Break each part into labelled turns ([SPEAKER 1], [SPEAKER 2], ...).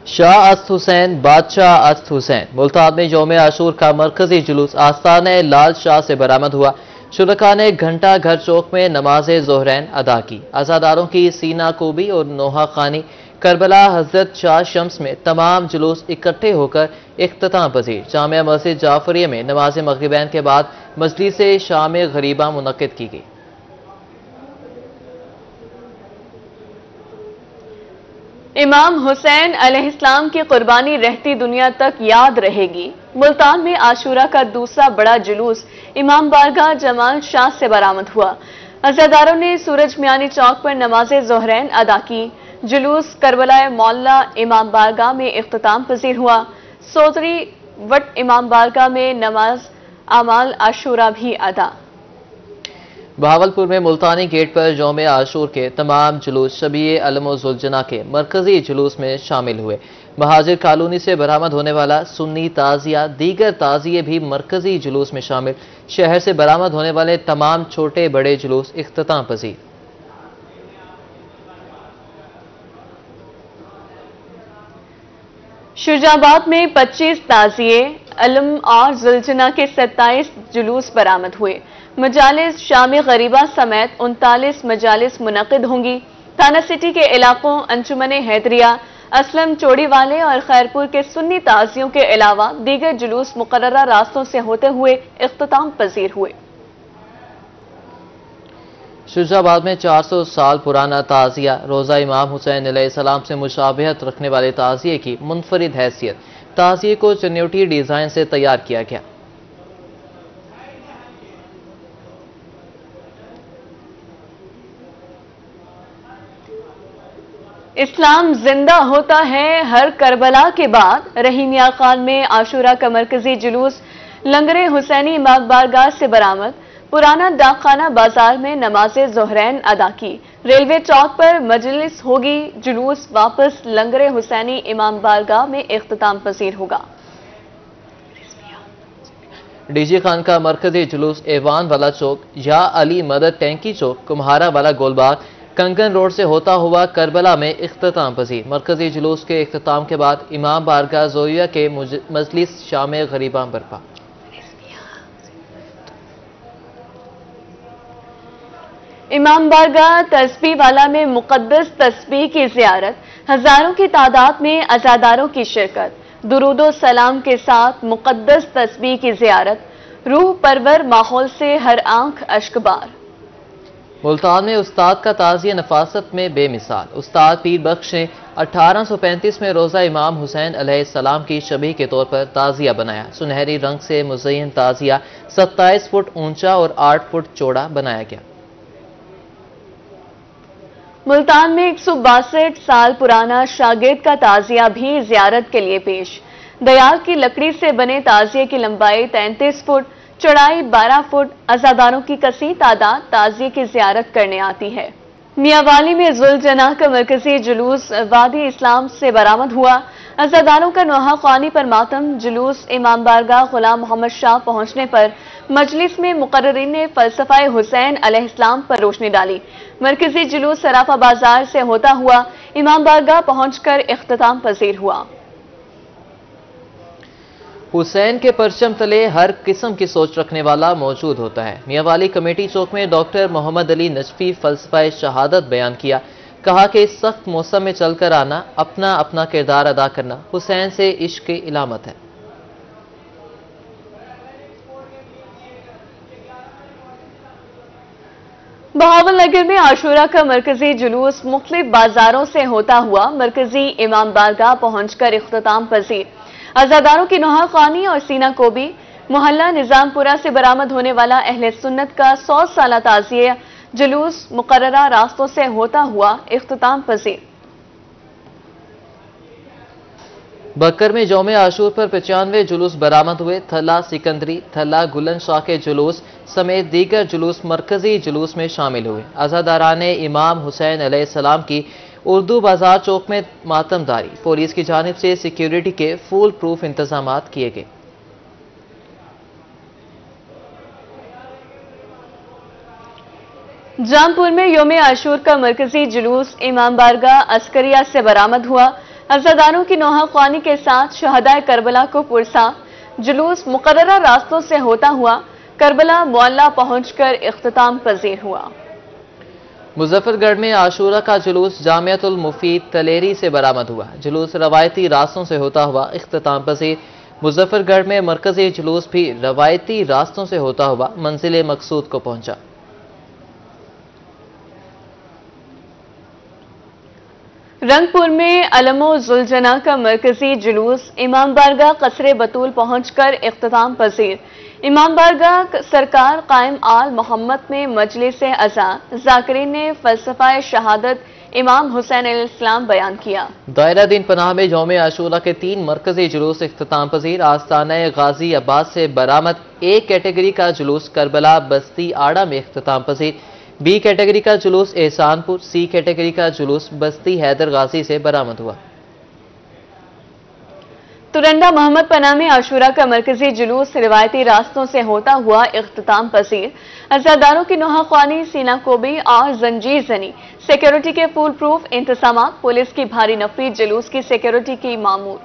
[SPEAKER 1] शाह अस्त हुसैन बादशाह अस्त हुसैन मुल्तान में यौम आशूर का मरकजी जुलूस आस्थान लाल शाह से बरामद हुआ। शुरका ने घंटा घर चौक में नमाज ज़ोहरैन अदा की। अज़ादारों की सीना कोबी और नोहा खानी करबला हजरत शाह शम्स में तमाम जुलूस इकट्ठे होकर इख्तिताम पजीर जामिया मस्जिद जाफरिया में नमाज मगरिबैन के बाद मजलिस शाम गरीबा मुनक्किद की गई।
[SPEAKER 2] इमाम हुसैन अलैहिस्सलाम की कुर्बानी रहती दुनिया तक याद रहेगी। मुल्तान में आशूरा का दूसरा बड़ा जुलूस इमाम बारगाह जमाल शाह से बरामद हुआ। अज़ादारों ने सूरज मियानी चौक पर नमाज ज़ोहरैन अदा की। जुलूस करबला मौला इमाम बारगाह में इख्तिताम पजीर हुआ। सोदरी वट इमाम बारगाह में नमाज आमाल आशूरा भी अदा।
[SPEAKER 1] बहावलपुर में मुल्तानी गेट पर यौम आशूर के तमाम जुलूस शबीए अलम-उज़-ज़ुलजना के मरकजी जुलूस में शामिल हुए। महाजिर कॉलोनी से बरामद होने वाला सुन्नी ताजिया दीगर ताजिए भी मरकजी जुलूस में शामिल। शहर से बरामद होने वाले तमाम छोटे बड़े जुलूस इख्तिताम पजीर।
[SPEAKER 2] शुजाबाद में 25 ताजिए अलम और जुलजना के 27 जुलूस बरामद हुए। मजालिस शामी गरीबा समेत 39 मजालिस मुनक़िद होंगी। थाना सिटी के इलाकों अंजुमने हैदरिया, असलम चोड़ीवाले और खैरपुर के सुन्नी ताजियों के अलावा दीगर जुलूस मुकर्ररा रास्तों से होते हुए इख्तिताम पजीर हुए।
[SPEAKER 1] शुजाबाद में 400 साल पुराना ताजिया रोज़ा इमाम हुसैन अलैहिस्सलाम से मुशाबहत रखने वाले ताजिए की मुनफरिद हैसियत। ताजिए को चन्योटी डिजाइन से तैयार किया गया।
[SPEAKER 2] इस्लाम जिंदा होता है हर करबला के बाद। रहीमिया खान में आशूरा का मरकजी जुलूस लंगरे हुसैनी इमाम बारगाह से बरामद। पुराना डाकखाना बाजार में नमाज ज़ोहरैन अदा की। रेलवे चौक पर मजलिस होगी। जुलूस वापस लंगरे हुसैनी इमाम बारगाह में इख्तिताम पजीर होगा।
[SPEAKER 1] डीजी खान का मरकजी जुलूस एवान वाला चौक या अली मदद टैंकी चौक कुम्हारा वाला गोलबाग कंगन रोड से होता हुआ करबला में इख्तिताम पजीर। मरकजी जुलूस के इख्तिताम के बाद इमाम बारगाह ज़ोया के मजलिस शाम गरीबा बरपा।
[SPEAKER 2] इमाम बारगाह तस्बीह वाला में मुकद्दस तस्बीह की ज़ियारत। हजारों की तादाद में अज़ादारों की शिरकत। दुरूदो सलाम के साथ मुकद्दस तस्बीह की ज़ियारत। रूह परवर माहौल से हर आंख अश्कबार।
[SPEAKER 1] मुल्तान में उस्ताद का ताज़िया नफासत में बेमिसाल। उस्ताद पीर बख्श ने 1835 में रोज़ा इमाम हुसैन अलैहिस्सलाम की शबीह के तौर पर ताज़िया बनाया। सुनहरी रंग से मुज़य्यन ताज़िया 27 फुट ऊंचा और 8 फुट चौड़ा बनाया गया।
[SPEAKER 2] मुल्तान में 162 साल पुराना शागिर्द का ताज़िया भी ज़ियारत के लिए पेश। दयाल की लकड़ी से बने ताज़िए की लंबाई 33 फुट, चौड़ाई 12 फुट। अज़ादारों की कसी तादाद ताज़िए की ज़ियारत करने आती है। मियावाली में ज़ुलजना का मरकजी जुलूस वादी इस्लाम से बरामद हुआ। अज़ादारों का नोहा ख़ानी पर मातम। जुलूस इमाम बारगाह गुलाम मोहम्मद शाह पहुंचने पर मजलिस में मुकर्ररीन ने फ़लसफ़ा हुसैन अलैहिस्सलाम पर रोशनी डाली। मरकजी जुलूस सराफा बाजार से होता हुआ इमाम बारगाह पहुंचकर इख्तिताम पजीर हुआ।
[SPEAKER 1] हुसैन के परचम तले हर किस्म की सोच रखने वाला मौजूद होता है। मियावाली कमेटी चौक में डॉक्टर मोहम्मद अली नजफी फ़लसफ़ा शहादत बयान किया। कहा कि इस सख्त मौसम में चलकर आना, अपना अपना किरदार अदा करना हुसैन से इश्क की इलामत है।
[SPEAKER 2] बहावलनगर में आशूरा का मरकजी जुलूस मुख्तलिफ बाजारों से होता हुआ मरकजी इमाम बारगाह पहुंचकर इख्तिताम पजीर। अज़ादारों की नोहा ख़ानी और सीना कोबी। मोहल्ला निजामपुरा से बरामद होने वाला अहले सुन्नत का 100 साला ताज़िया जुलूस मुकर्ररा रास्तों से होता हुआ इख्तिताम पजीर।
[SPEAKER 1] बकर में यौम आशूर पर 95 जुलूस बरामद हुए। थला सिकंदरी, थला गुलन शाह के जुलूस समेत दीगर जुलूस मरकजी जुलूस में शामिल हुए। अज़ादाराने इमाम हुसैन अलैहिस्सलाम की उर्दू बाजार चौक में मातमदारी। पुलिस की जानिब से सिक्योरिटी के फुल प्रूफ इंतजाम किए गए। जामपुर में यौम आशूर का मरकजी जुलूस इमाम बारगाह अस्करिया से बरामद हुआ।
[SPEAKER 2] अज़ादारों की नोहा ख्वानी के साथ शहदाए करबला को पुरसा जुलूस मुकर्ररा रास्तों से होता हुआ करबला मोहल्ला पहुंचकर इख्तिताम पजीर हुआ।
[SPEAKER 1] मुजफ्फरगढ़ में आशूरा का जुलूस जामियातुल मुफीद तलेरी से बरामद हुआ। जुलूस रवायती रास्तों से होता हुआ इख्तिताम पजीर। मुजफ्फरगढ़ में मरकजी जुलूस भी रवायती रास्तों से होता हुआ मंजिल मकसूद को पहुंचा।
[SPEAKER 2] रंगपुर में अलमो जुलजना का मरकजी जुलूस इमाम बारगाह कसरे बतूल पहुंचकर इख्तिताम पजीर। इमाम बारगाह सरकार कायम आल मोहम्मद में मजलिस अज़ा ज़ाकिरीन ने फलसफा शहादत इमाम हुसैन अलैहिस्सलाम बयान किया।
[SPEAKER 1] दायरा दिन पनाह में यौम आशूरा के 3 मरकजी जुलूस इख्तिताम पजीर। आस्ताना गाजी अब्बास से बरामद ए कैटेगरी का जुलूस करबला बस्ती आड़ा में इख्तिताम पजीर। बी कैटेगरी का जुलूस एहसानपुर, सी कैटेगरी का जुलूस बस्ती हैदर गाजी से बरामद हुआ।
[SPEAKER 2] तुरंडा मोहम्मद पना में आशूरा का मरकजी जुलूस रिवायती रास्तों से होता हुआ इख्तिताम पजीर। अज़ादारों की नोहा ख्वानी, सीना कोबी और जंजीर जनी, सिक्योरिटी के फुल प्रूफ इंतजाम, पुलिस की भारी नफरी, जुलूस की सिक्योरिटी की मामूर।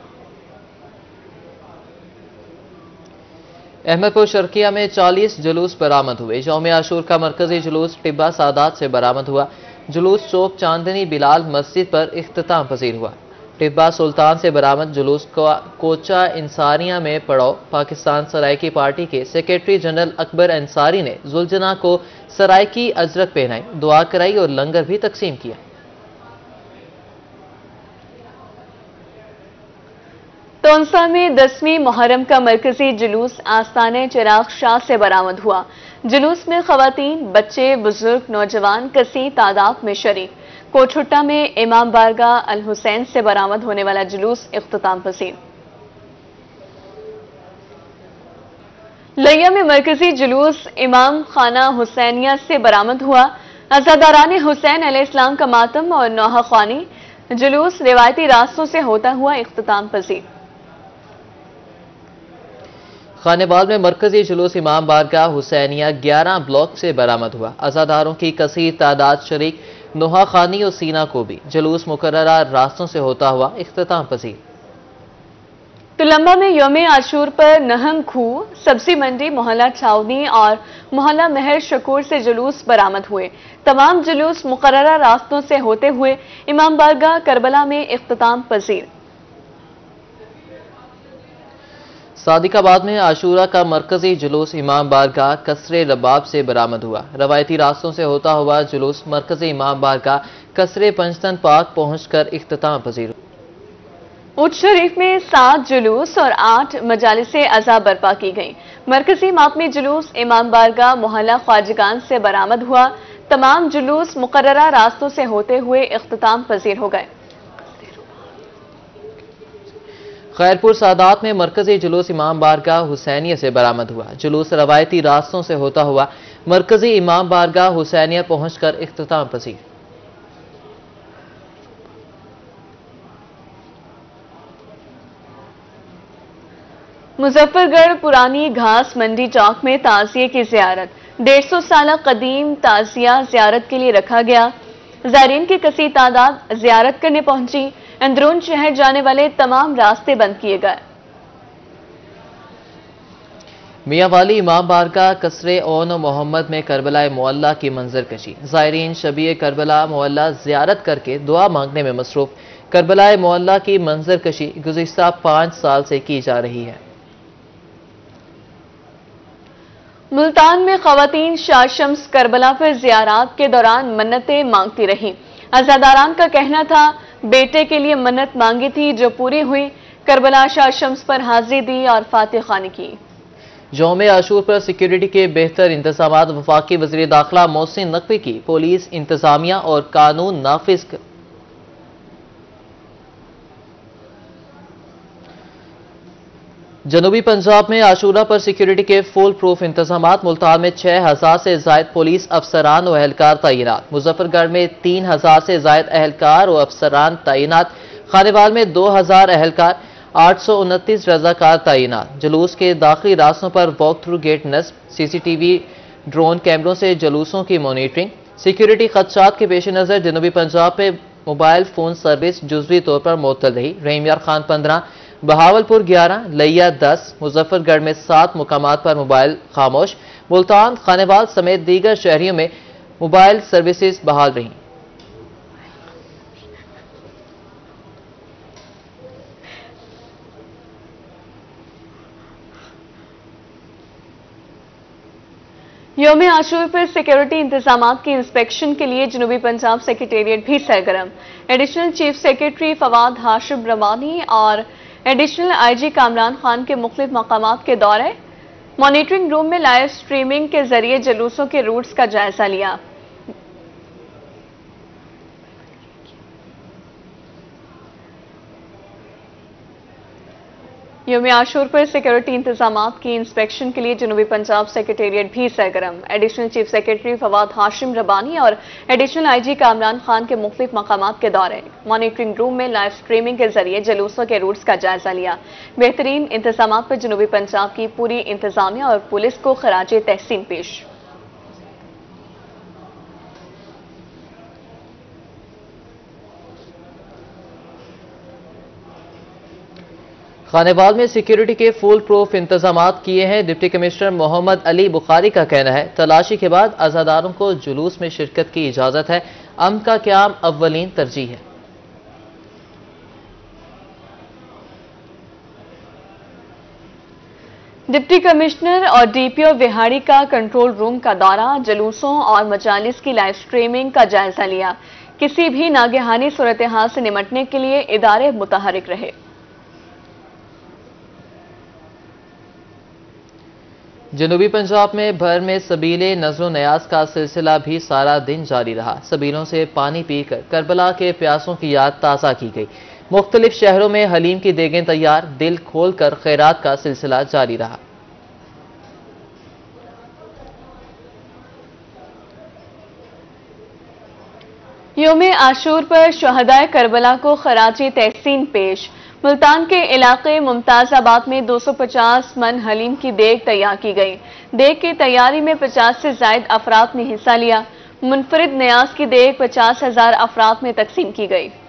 [SPEAKER 1] अहमदपुर शर्किया में 40 जुलूस बरामद हुए। यौम आशूर का मरकजी जुलूस टिब्बा सादात से बरामद हुआ। जुलूस चौक चांदनी बिलाल मस्जिद पर इख्तिताम पजीर हुआ। टिब्बा सुल्तान से बरामद जुलूस कोचा इंसारिया में पड़ाव। पाकिस्तान सराइकी पार्टी के सेक्रेटरी जनरल अकबर अंसारी ने जुलजना को सराइकी अजरक पहनाई, दुआ कराई और लंगर भी तकसीम किया।
[SPEAKER 2] तोंसा में 10वीं मुहर्रम का मरकजी जुलूस आस्ताने चिराग शाह से बरामद हुआ। जुलूस में खवातीन, बच्चे, बुजुर्ग, नौजवान कसी तादाद में शरीक। कोटहुट्टा में इमाम बारगाह अल हुसैन से बरामद होने वाला जुलूस इख्तिताम पजीर। लिया में मरकजी जुलूस इमाम खाना हुसैनिया से बरामद हुआ। अज़ादारान हुसैन अलैहिस्सलाम का मातम और नौहा ख्वानी जुलूस रिवायती रास्तों से होता हुआ इख्तिताम पजीर।
[SPEAKER 1] खानेबाल में मरकजी जुलूस इमाम बारगाह हुसैनिया 11 ब्लॉक से बरामद हुआ। अज़ादारों की कसीर तादाद शरीक, नोहा खानी और सीना को भी जुलूस मुकर्ररा रास्तों से होता हुआ इख्तिताम पजीर।
[SPEAKER 2] तुलंबा में यौम आशूर पर नहंग खूह, सब्जी मंडी, मोहल्ला छावनी और मोहल्ला महर शकूर से जुलूस बरामद हुए। तमाम जुलूस मुकर्ररा रास्तों से होते हुए इमाम बारगाह करबला में इख्तिताम पजीर।
[SPEAKER 1] सादिकाबाद में आशूरा का मरकजी जुलूस इमाम बारगाह कसरे रबाब से बरामद हुआ। रवायती रास्तों से होता हुआ जुलूस मरकजी इमाम बारगाह कसरे पंचतन पार्क पहुंचकर इख्तिताम पजीर।
[SPEAKER 2] उच शरीफ में 7 जुलूस और 8 मजालिसे अज़ा बर्पा की गई। मरकजी मातमी जुलूस इमाम बारगाह मोहल्ला ख्वाजगान से बरामद हुआ। तमाम जुलूस मुकर्ररा रास्तों से होते हुए इख्तिताम पजीर हो गए।
[SPEAKER 1] खैरपुर सादात में मरकजी जुलूस इमाम बारगाह हुसैनिया से बरामद हुआ। जुलूस रवायती रास्तों से होता हुआ मरकजी इमाम बारगाह हुसैनिया पहुंचकर इख्तिताम पजीर।
[SPEAKER 2] मुजफ्फरगढ़ पुरानी घास मंडी चौक में ताजिए की जियारत। 150 साल कदीम ताजिया जियारत के लिए रखा गया। ज़ायरीन की कसी तादाद जियारत करने पहुंची। अंदरून शहर जाने वाले तमाम रास्ते बंद किए गए।
[SPEAKER 1] मियांवाली इमाम बारगाह कसरे ओन मोहम्मद में करबला मोहल्ला की मंजर कशी। ज़ायरीन शबीए करबला मोहल्ला जियारत करके दुआ मांगने में मसरूफ। करबला मोहल्ला की मंजर कशी गुज़िश्ता 5 साल से की जा रही है।
[SPEAKER 2] मुल्तान में खवातीन शाह शम्स करबला पर जियारात के दौरान मन्नतें मांगती रही। अज़ादारान का कहना था बेटे के लिए मन्नत मांगी थी जो पूरी हुई। करबला शाह शम्स पर हाजिरी दी और फातिह खानी की।
[SPEAKER 1] यौम आशूर पर सिक्योरिटी के बेहतर इंतजाम। वफाकी वज़ीर दाखिला मोहसिन नकवी की पुलिस, इंतजामिया और कानून नाफिज जनूबी पंजाब में आशूरा पर सिक्योरिटी के फुल प्रूफ इंतजाम। मुल्तान में 6000 से जायद पुलिस अफसरान और एहलकार तैनात। मुजफ्फरगढ़ में 3000 से जायद एहलकार और अफसरान तैनात। खानेवाल में 2000 एहलकार, 829 रजाकार तैनात। जुलूस के दाखिली रास्तों पर वॉक थ्रू गेट नस्ब। CCTV ड्रोन कैमरों से जुलूसों की मॉनिटरिंग। सिक्योरिटी खदशात के पेश नज़र जनूबी पंजाब में मोबाइल फ़ोन सर्विस जुज़वी तौर पर मुअत्तल रही। रहीम यार खान 15, बहावलपुर 11, लिया 10, मुजफ्फरगढ़ में 7 मुकामात पर मोबाइल खामोश। मुल्तान, खानेवाल समेत दीगर शहरियों में मोबाइल सर्विसेज बहाल रही।
[SPEAKER 2] यौम आशूर पर सिक्योरिटी इंतजाम की इंस्पेक्शन के लिए जनूबी पंजाब सेक्रेटेरिएट भी सरगर्म। Additional chief secretary Fawad Hashim Rabbani और एडिशनल IG कामरान खान के मुख्तलिफ मकामात के दौरे। मॉनिटरिंग रूम में लाइव स्ट्रीमिंग के जरिए जुलूसों के रूट्स का जायजा लिया। यौम आशूर पर सिक्योरिटी इंतजाम की इंस्पेक्शन के लिए जनूबी पंजाब सेक्रेटेरिएट भी सरगर्म। Additional chief secretary Fawad Hashim Rabbani और एडिशनल IG कामरान खान के मुख्तलिफ मकामात के दौरे। मॉनिटरिंग रूम में लाइव स्ट्रीमिंग के जरिए जुलूसों के रूट्स का जायजा लिया। बेहतरीन इंतजाम पर जनूबी पंजाब की पूरी इंतजामिया और पुलिस को खराज तहसीन पेश।
[SPEAKER 1] खानेवाल में सिक्योरिटी के फुल प्रूफ इंतजाम किए हैं। डिप्टी कमिश्नर मोहम्मद अली बुखारी का कहना है, तलाशी के बाद अज़ादारों को जुलूस में शिरकत की इजाजत है। अमन का क़याम अव्वलीन तरजीह है।
[SPEAKER 2] डिप्टी कमिश्नर और DPO विहाड़ी का कंट्रोल रूम का दौरा, जुलूसों और मजालिस की लाइव स्ट्रीमिंग का जायजा लिया। किसी भी नागहानी सूरत हाल से निमटने के लिए इदारे मुतहरिक रहे।
[SPEAKER 1] जनूबी पंजाब में भर में सबीले नज़्र नयाज का सिलसिला भी सारा दिन जारी रहा। सबीलों से पानी पीकर करबला के प्यासों की याद ताज़ा की गई। मुख्तलिफ शहरों में हलीम की देगें तैयार, दिल खोल कर खैरात का सिलसिला जारी रहा।
[SPEAKER 2] यौम आशूर पर शहदाए करबला को खराजी तहसीन पेश। मुल्तान के इलाके मुमताज़ाबाद में 250 मन हलीम की देग तैयार की गई। देग की तैयारी में 50 से ज़ायद अफराद ने हिस्सा लिया। मुनफरिद न्याज की देग 50,000 अफराद में तकसीम की गई।